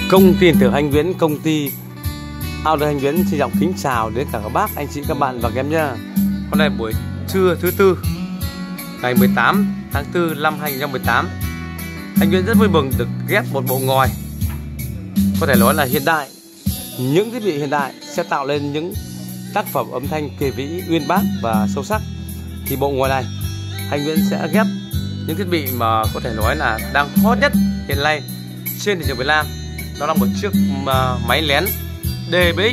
Công ty điện tử Anh Nguyễn, công ty Audio Anh Nguyễn xin giọng kính chào đến cả các bác, anh chị, các bạn và các em nhá. Hôm nay buổi trưa thứ tư ngày 18 tháng 4 năm 2018, Anh Nguyễn rất vui mừng được ghép một bộ ngòi có thể nói là hiện đại. Những thiết bị hiện đại sẽ tạo lên những tác phẩm âm thanh kỳ vĩ, uyên bác và sâu sắc. Thì bộ ngòi này Anh Nguyễn sẽ ghép những thiết bị mà có thể nói là đang hot nhất hiện nay trên thị trường Việt Nam. Đó là một chiếc máy lén DBX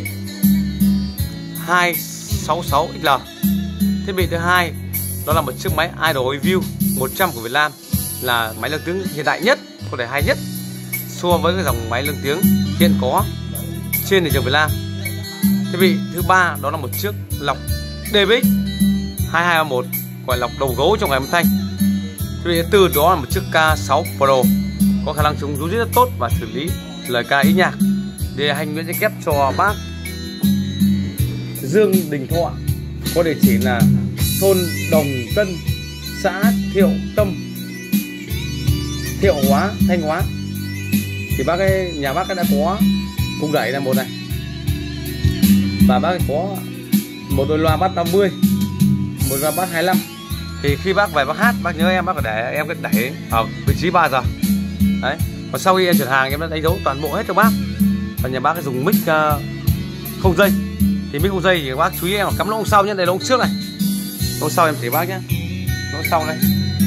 266XL. Thiết bị thứ hai đó là một chiếc máy Idol View 100 của Việt Nam, là máy lân tiếng hiện đại nhất, có thể hay nhất so với cái dòng máy lân tiếng hiện có trên thị trường Việt Nam. Thiết bị thứ ba đó là một chiếc lọc DBX 2231, gọi lọc đầu gấu trong ngày âm thanh. Thiết bị thứ tư đó là một chiếc K6 Pro, có khả năng chống rú rất tốt và xử lý lời ca ý nhạc. Để Anh Nguyễn sẽ ghép cho bác Dương Đình Thọ, có địa chỉ là thôn Đồng Tân, xã Thiệu Tâm, Thiệu Hóa, Thanh Hóa. Thì bác ấy, nhà bác ấy đã có cung đẩy là một này, và bác ấy có một đôi loa bass 50, một loa bass 25. Thì khi bác về bác hát, bác nhớ em, bác phải để em cái đẩy ở vị trí 3 giờ đấy. Còn sau khi em chuyển hàng, em đã đánh dấu toàn bộ hết cho bác. Và nhà bác dùng mic không dây, thì mic không dây thì bác chú ý em cắm lỗ sau nhé. Đây là lỗ trước này, lỗ sau em chỉ bác nhé, lỗ sau này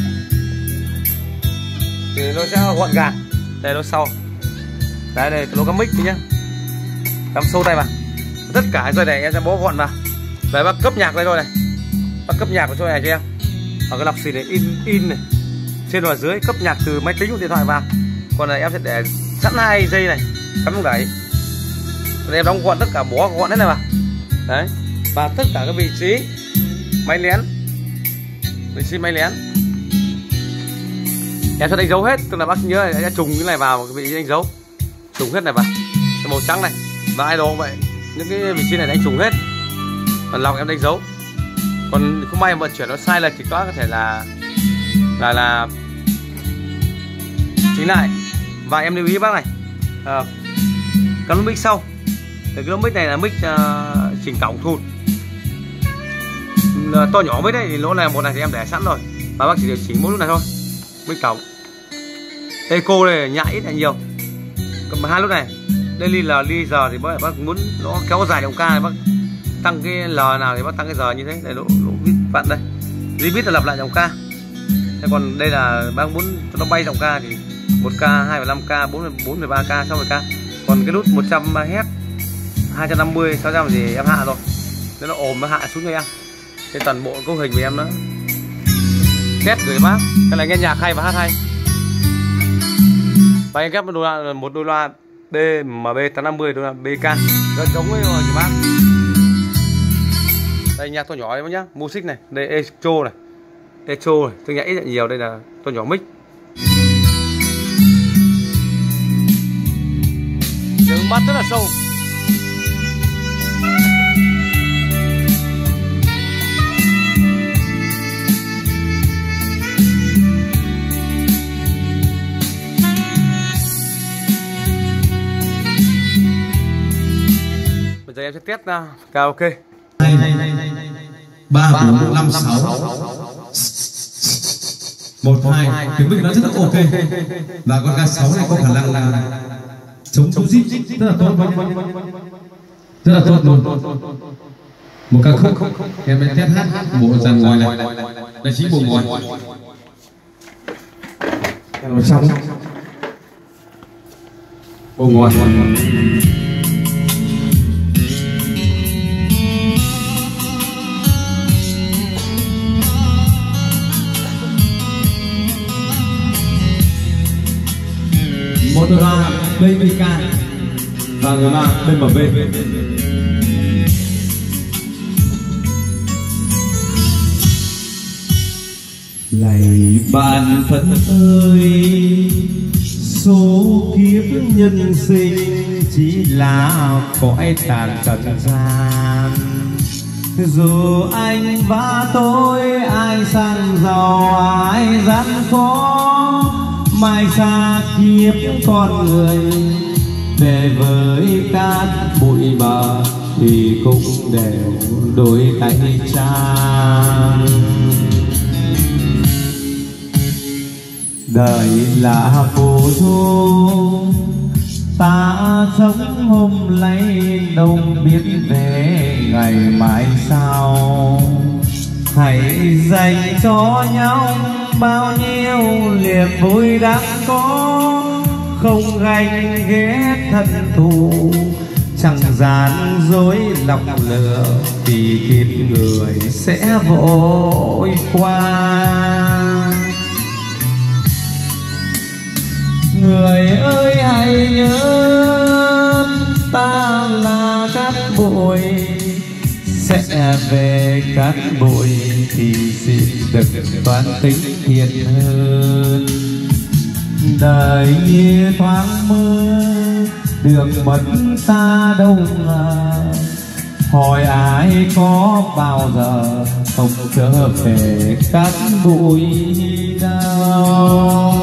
thì nó sẽ gọn gàng. Đây lỗ sau, đấy, đây lỗ cắm mic nhé, cắm sâu tay vào. Tất cả dây này em sẽ bó gọn vào. Về bác cấp nhạc đây rồi này, bác cấp nhạc vào chỗ này cho em. Ở cái lọc xì này in này, trên và dưới cấp nhạc từ máy tính hoặc điện thoại vào. Còn này em sẽ để sẵn 2 dây này cắm trong đẩy, rồi em đóng gọn tất cả, bó gọn hết này vào đấy. Và tất cả các vị trí máy lén, vị trí máy lén em sẽ đánh dấu hết. Tức là bác nhớ là sẽ trùng cái này vào cái vị trí đánh dấu, trùng hết này vào cái màu trắng này. Và idol vậy, những cái vị trí này đánh trùng hết, còn lọc em đánh dấu. Còn không may vận chuyển nó sai lệch thì có thể là chính lại. Và em lưu ý bác này, cái lỗ mic sau, cái lỗ mic này là mic chỉnh cổng thụt to nhỏ với đấy, thì lỗ này một này thì em để sẵn rồi, và bác chỉ điều chỉnh mỗi lúc này thôi. Mic cổng eco này nhại ít là nhiều. Còn hai lúc này daily là ly giờ thì bác muốn nó kéo dài động ca thì bác tăng cái L nào thì bác tăng cái giờ như thế. Đây lỗ vít vặn đây, limit là lặp lại dòng ca. Thế còn đây là bác muốn cho nó bay dòng ca thì 1K, 2,5K, 4,3K, 60K. Còn cái nút 100Hz, 250, 600 thì em hạ rồi. Nếu nó ồm nó hạ xuống cho em. Trên toàn bộ cấu hình của em đó. Test gửi bác, cái này nghe nhạc hay và hát hay. Và em ghép một đôi loa DMB 850, đôi loa BK rất giống với rồi bác. Đây nhạc to nhỏ đấy bác nhá, music này, đây electro này, electro này, tôi nhạc ít lại nhiều. Đây là to nhỏ mic. Đường bass rất là sâu. Bây giờ em sẽ test karaoke. 3, 4, 5, 6 1, 2. Tiếng mic nó rất là ok. Và con K6 này có khả năng là chống rít rất là tốt, rất là tốt luôn. Một ca khúc em sẽ test hát bộ dàn ngòi này. Đây chính bộ ngòi ở trong bộ ngòi. Một đôi loa BK và người loa BMB. Lạy bạn thân ơi, số kiếp nhân sinh chỉ là cõi tàn trần gian. Dù anh và tôi ai sang giàu ai gian khó, mai xa kiếp con người về với cát bụi bờ thì cũng đều đôi tay trang. Đời là phù du, ta sống hôm nay đâu biết về ngày mai sau. Hãy dành cho nhau bao nhiêu niềm vui đáng có, không ganh ghét thân thù, chẳng gian dối lòng lừa, vì kiếp người sẽ vội qua. Người ơi hãy nhớ ta là cát bụi, sẽ về cát bụi thì xin được toán tính thiện hơn. Đời như thoáng mơ được mất ta đâu ngờ, hỏi ai có bao giờ không trở về cát bụi đâu.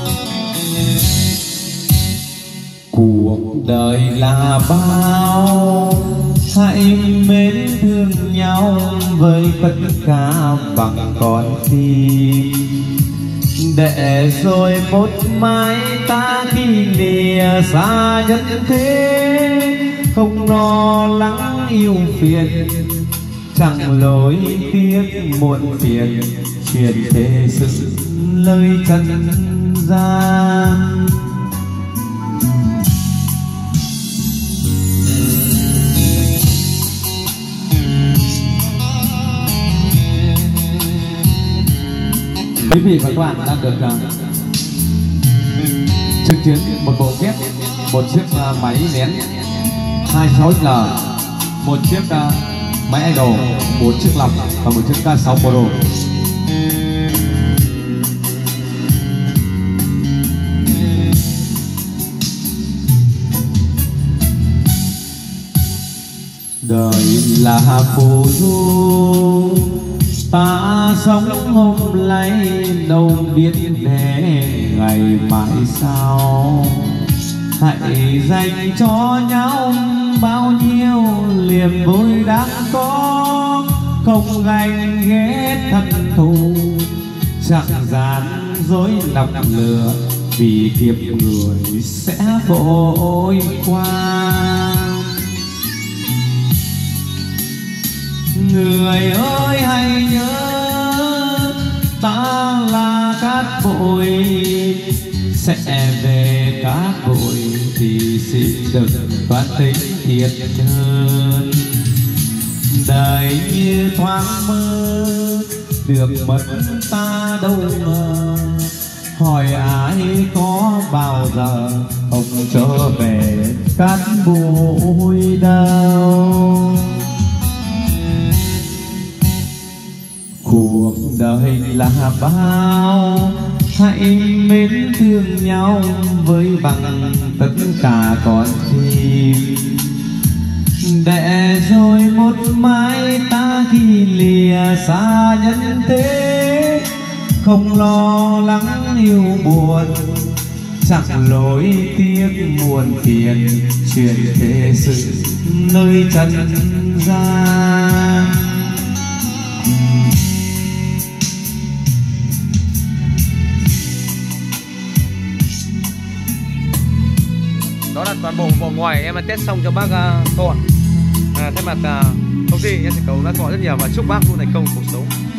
Cuộc đời là bao, hãy mến thương nhau với tất cả bằng con tim, để rồi một mai ta khi lìa xa nhân thế, không lo lắng yêu phiền, chẳng lối tiếc muộn phiền, truyền thế sự lời trần gian. Quý vị và các bạn đang được chứng kiến một bộ kép, một chiếc máy nén 26L, một chiếc máy idol, một chiếc lọc và một chiếc K6 Pro. Đời là phù du, ta sống hôm nay đâu biết để ngày mai sau. Hãy dành cho nhau bao nhiêu niềm vui đáng có, không ganh ghét thân thù, chẳng gian dối lòng lừa, vì kiếp người sẽ vội qua. Người ơi hãy nhớ ta là cát bụi, sẽ về cát bụi thì xin được toán tính thiệt hơn. Đời như thoáng mơ được mất ta đâu ngờ, hỏi ai có bao giờ không trở về cát bụi đâu. Cuộc đời là bao, hãy mến thương nhau với bằng tất cả con tim, để rồi một mai ta khi lìa xa nhân thế, không lo lắng yêu buồn, chẳng lối tiếc muộn phiền, truyền thế sự nơi trần gian. Đó là toàn bộ vỏ ngoài em đã test xong cho bác Thọ. Thay mặt công ty em sẽ cầu bác Thọ rất nhiều và chúc bác luôn thành công cuộc sống.